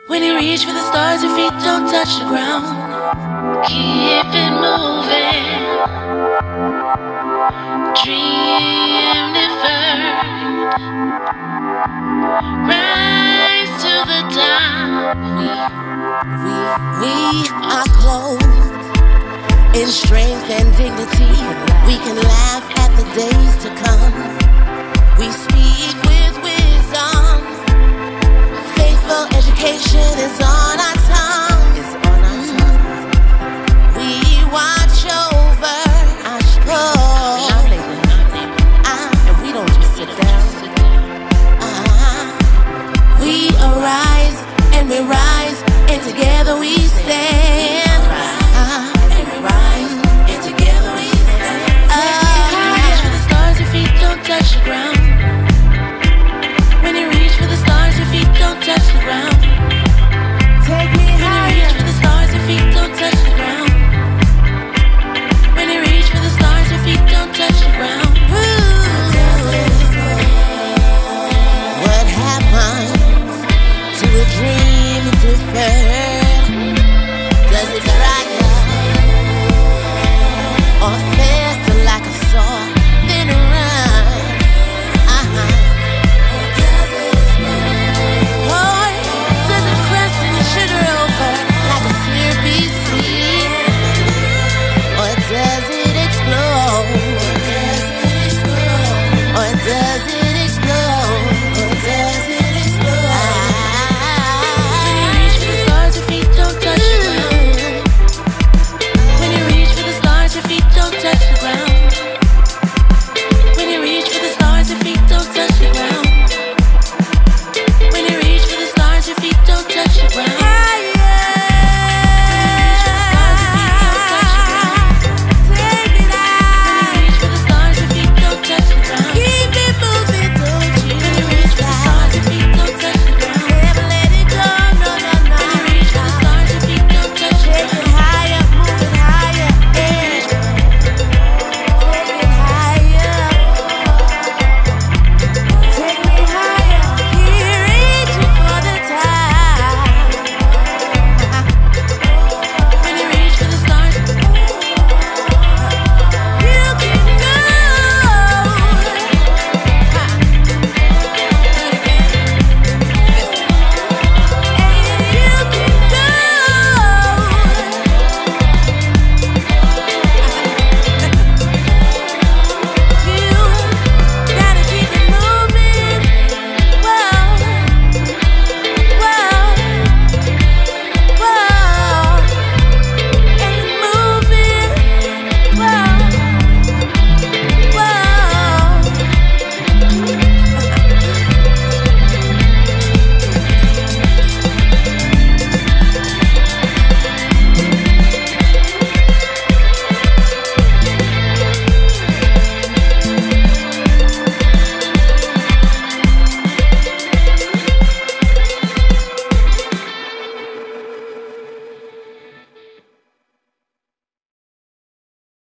When you reach for the stars, your feet don't touch the ground. Keep it moving. Dream deferred. Rise to the top. We are clothed in strength and dignity. We can laugh at the days to come. We speak with wisdom. Faithful education is on our tongue. We watch over our soul. And we don't just sit down. We arise and we rise, and together we stand. And we rise, and together we stand. When you reach for the stars, your feet don't touch the ground. When you reach for the stars, your feet don't touch the ground. Take me When you reach for the stars, your feet don't touch the ground. When you reach for the stars, your feet don't touch the ground. What happens to a dream deferred?